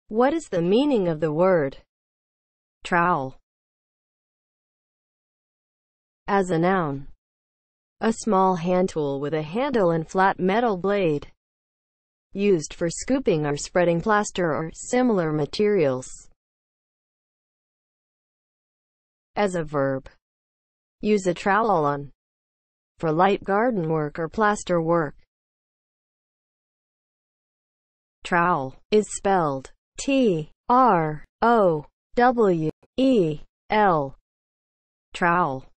What is the meaning of the word trowel? As a noun, a small hand tool with a handle and flat metal blade, used for scooping or spreading plaster or similar materials. As a verb, use a trowel on, for light garden work or plaster work. Trowel is spelled T-R-O-W-E-L. Trowel.